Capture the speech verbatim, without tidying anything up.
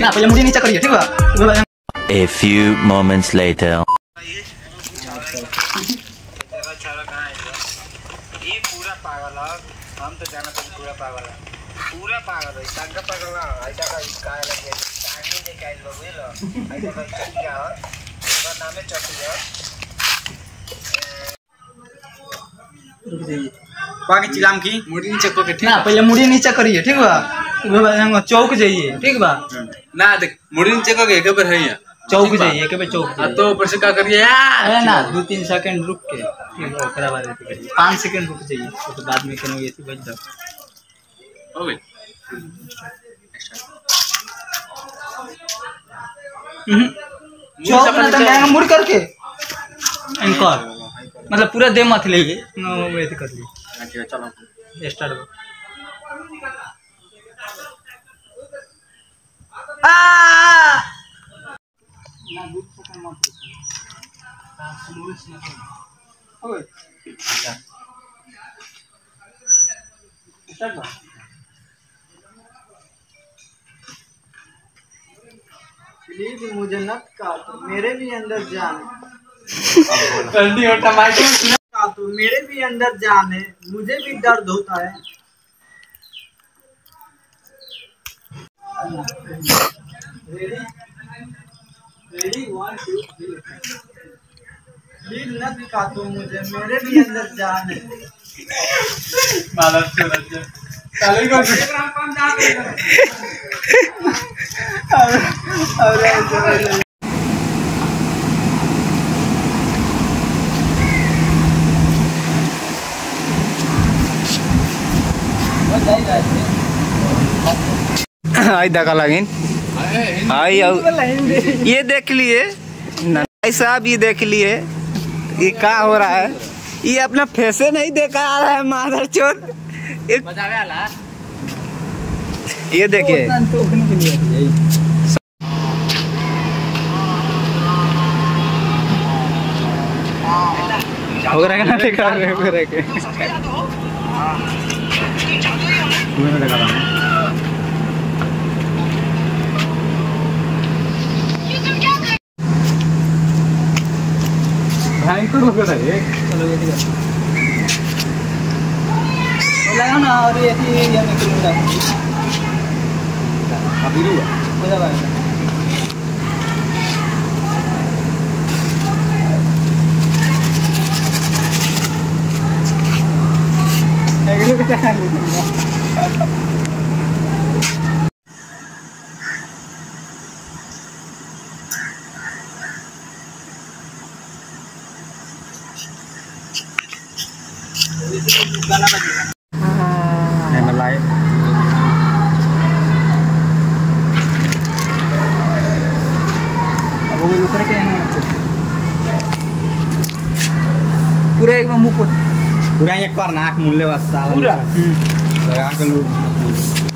ना पहले मुझे नीचे करिए, ठीक बा। A few moments later. ये पूरा पागल है, हम तो जाना तो पूरा पागल है, पूरा पागल है, संग पागल है, ऐसा का काय लगे, टाइम नहीं निकाल लो बोलो, ऐसा का क्या है, उसका नाम है चटुआ। रुक जाइए, बाकी चिलाम की मुड़ी नीचे को के ठीक ना पहले मुड़ी नीचे करिए, ठीक बा। चौक जाइए, ठीक बा। ना देख मुड़ी नीचे को के के पर है यहाँ चौक जाइए, के पे चौक जाइए। तो ऊपर से क्या करिए यार, अरे ना दो तीन सेकंड रुक के, ठीक है, ओकरा बाद ऐसे करिए, पाँच सेकंड रुक जाइए, तो बाद में कनो ऐसे बज दो। हो गई चौक ना तो मैं मुड़ करके एंकर मतलब पूरा दे मत लेगे, नो वैसे कर ली। ठीक है चलो स्टार्ट हो। ना दूध से मत ओए स्टार्ट बा। प्लीज मुझे मत काटो, मेरे भी अंदर जान जल्दी होता माइक काटो, मेरे भी अंदर जान है, मुझे भी दर्द होता है। Ready ready one two three. Please मत काटो मुझे, मेरे भी अंदर जान है। मालूम चल जा चालू कर अरे आई धक्का लगिन आई ये देख लिए भाई साहब, ये देख लिए ये क्या हो रहा है, ये अपना फेसे नहीं देखा आ रहा है मादर चोद। ये देखिए हो रहा है ना, देखा हो रहा है भाई को रोक रहा है। चलो ये ठीक है लगाओ ना, और ये ये निकल रहा है अभी रुआ हो जा भाई। एग्री के चाहे này mà lại पूरा एक मुंह पूरा एक बार नाक मुल्ले वाला पूरा लगा के लोग